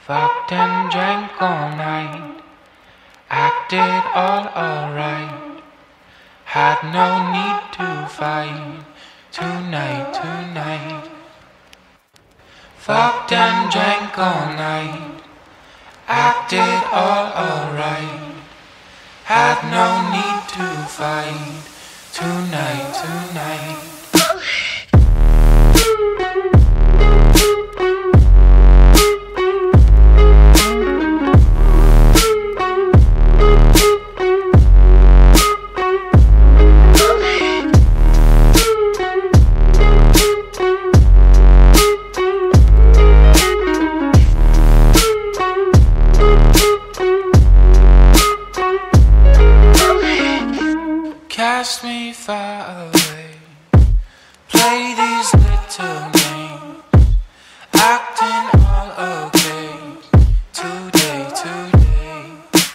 Fucked and drank all night, acted all alright. Had no need to fight tonight. Fucked and drank all night, acted all alright. Had no need to fight tonight. Cast me far away, play these little games, acting all okay, today.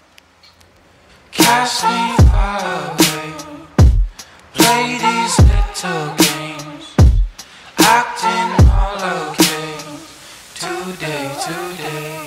Cast me far away, play these little games, acting all okay, today.